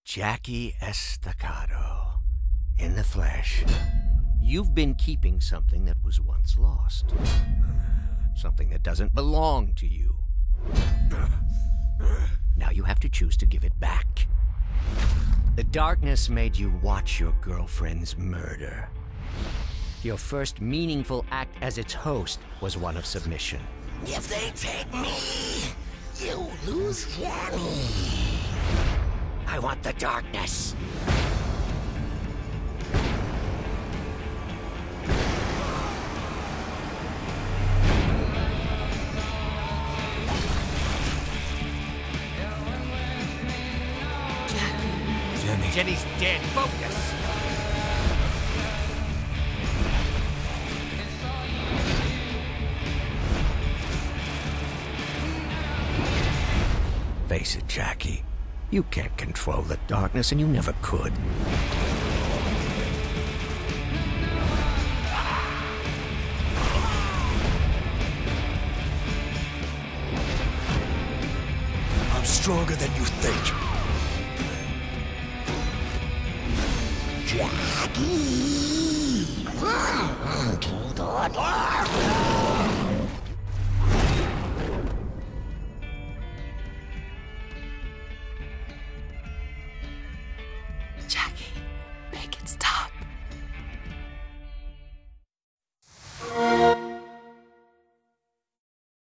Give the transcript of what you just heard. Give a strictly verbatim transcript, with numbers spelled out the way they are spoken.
Jackie Estacado, in the flesh. You've been keeping something that was once lost. Something that doesn't belong to you. Now you have to choose to give it back. The darkness made you watch your girlfriend's murder. Your first meaningful act as its host was one of submission. If they take me, you lose Jenny. I want the darkness. Jenny. Jenny's dead. Focus. Face it, Jackie. You can't control the darkness, and you never could. I'm stronger than you think. Jackie! Welcome to the dark!